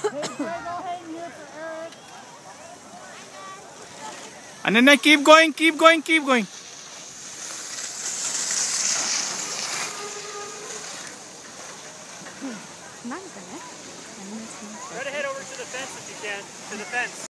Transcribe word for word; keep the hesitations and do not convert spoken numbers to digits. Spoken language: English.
Ananya, keep going, keep going, keep going. Try to head over to the fence if you can, to the fence.